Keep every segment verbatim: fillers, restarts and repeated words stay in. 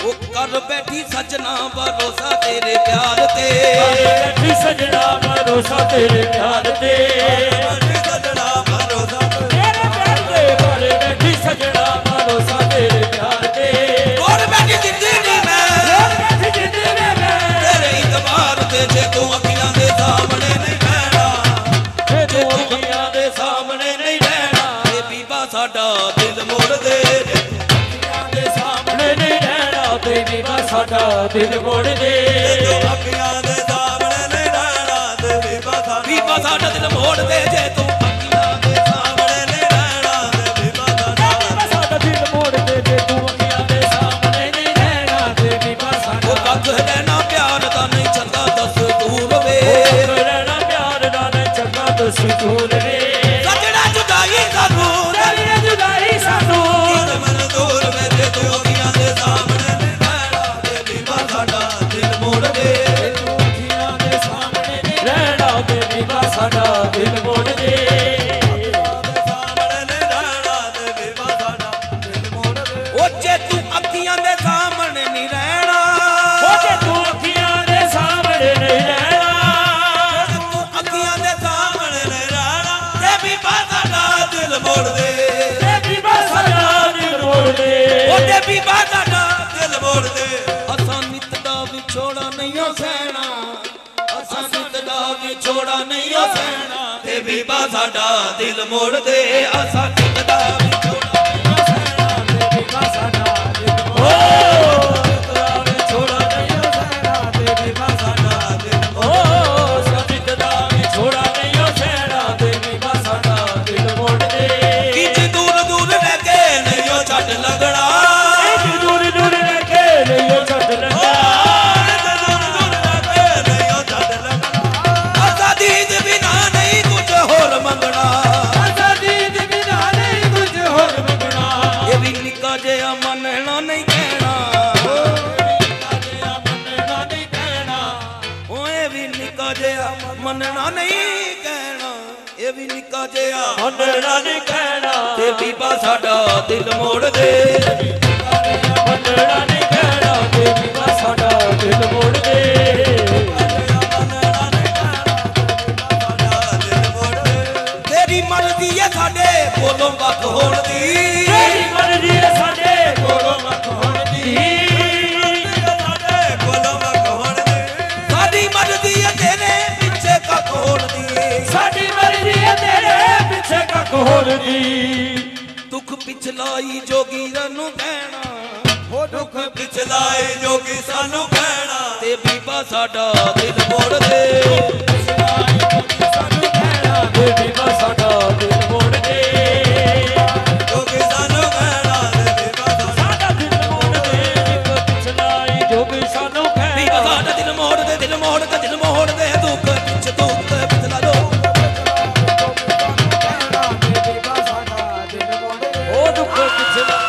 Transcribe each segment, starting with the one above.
कर बैठी सजना भरोसा तेरे प्यार ते, बैठी सजना भरोसा तेरे प्यार ते, सजना भरोसा तेरे प्यार ते, कर बैठी सजना भरोसा तेरे प्यार ते, और बैठी जिंदगी में, और बैठी जिंदगी में तेरे इतबार ते जे तू अखियां दे सामने नहीं रहना, जे तू अखियां दे सामने नहीं रहना, ए बीबा साडा दिल मोड़ दे, अखियां दे सामने नहीं रहना, ते बीबा साडा दिल मोड़ दे, अखियां दे सामने नहीं रहना, ते बीबा साडा बीबा साडा दिल मोड़ दे, जे तू अखियां दे सामने नहीं रहना, ते बीबा साडा साडा दिल मोड़ दे, जे तू अखियां दे सामने नहीं रहना, ते बीबा साडा कद रहना प्यार दा नहीं चंगा दस दूर वे, रहना प्यार दा नहीं चंगा दस दूर वे, सजना जुदाई सानू तेरी जुदाई सानू मन दूर वे, जे तू अखियां दे सामने नहीं रहना, ते बीबा साडा दिल मोड़ दे, तू अखियां दे सामने नहीं रहना, ते बीबा साडा दिल मोड़ दे, सामने नहीं रहना, ते बीबा साडा दिल मोड़ दे, ओ जे तू अखियां दे सामने नहीं रहना, ओ जे तू अखियां दे सामने नहीं रहना, तू अखियां दे सामने नहीं रहना, ते बीबा साडा दिल मोड़ दे, ते बीबा साडा दिल मोड़ दे, ओ ते बीबा साडा दिल मोड़ दे, असां नित दा विछोड़ा नहीं हो सहना, असां नित दा विछोड़ा नहीं हो सहना, ते बीबा साडा दिल मोड़ दे, असां नित दा विछोड़ा नहीं हो सहना, ते बीबा साडा दिल मोड़ दे, छोड़ा नहीं हो सहना, ते बीबा साडा दिल मोड़ दे, सजिद दा छोड़ा नहीं हो सहना, ते बीबा साडा दिल मोड़ दे, किच दूर दूर रह के नहीं हो छट लगना, दूर दूर रह के नहीं हो छट लगना, दूर दूर रह के नहीं हो छट लगना, आजादी दे बिना नहीं कुछ होर मंगना, आजादी दे बिना नहीं कुछ होर मंगना, ये भी निक्का जिहा मनना नहीं कहना, मनना नहीं कहना, ओए भी निक्का जिहा मनना नहीं कहना, ये भी निक्का जिहा मनना नहीं कहना, ते बीबा साडा दिल मोड़ दे, मनना नहीं कहना, ते बीबा साडा दिल मोड़ दे, तेरी मर्जी है साडे कोलों वख होण दी, तेरी मर्जी है साडे कोलों वख होण दी, साडे कोलों वख होण दी, साडी मर्जी है तेरे पिछे कख होण दी, साडी मर्जी है तेरे पिछे कख होण दी, दुख पिछलाई जोगी सानू कहना, हो दुख पिछलाई जोगी सानू कहना, ते बीबा साडा दिल मोड़ दे, सानू कहना, ते बीबा साडा दिल मोड़ दे, जोगी सानू कहना, ते बीबा साडा दिल मोड़ दे, दुख पिछलाई जोगी सानू कहना, बीबा साडा दिल मोड़ दे, दिल मोड़ दे, दिल मोड़ दे, दुख पिछ दुख पिछला दो, ओ दुख पिछला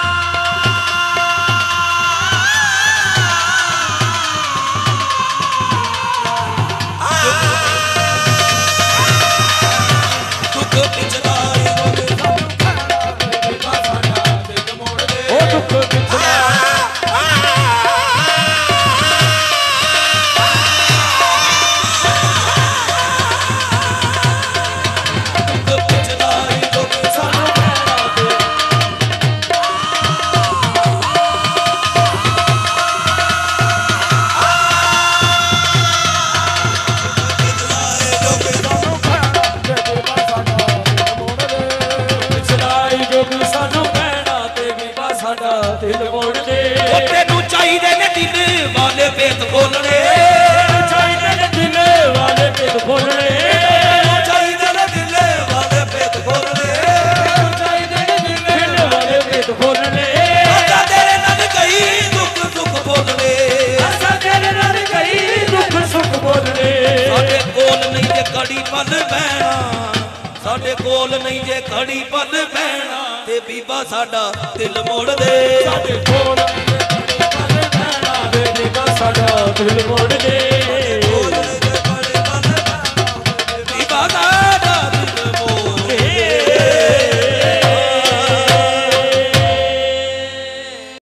दुख पिछलाई जोगी सानू कहना, ते बीबा साडा दिल मोड़ दे, ओ दुख पिछला दुख पिछलाई जोगी सानू कहना, ते पिछलाई जोगी सानू कहना, ते बीबा साडा दिल मोड़ दे, ओ तैनू चाहिदे ने दिल वाले भेद बोलने, चाहिदे ने दिल वाले भेद खोलने, चाहिदे ने दिल वाले भेद बोलने, चाहिदे ने दिल वाले भेद खोलने, आजा तेरे नाल कई दुख सुख बोलने, असा तेरे नाल कई दुख सुख बोलने, साडे कोल नहीं जे कड़ी पल बहना, साडे कोल नहीं जे कड़ी पल बहना, ते बीबा साडा दिल मोड़ दे, साडे कोल नहीं जे कड़ी पल बहना, ते बीबा साडा दिल मोड़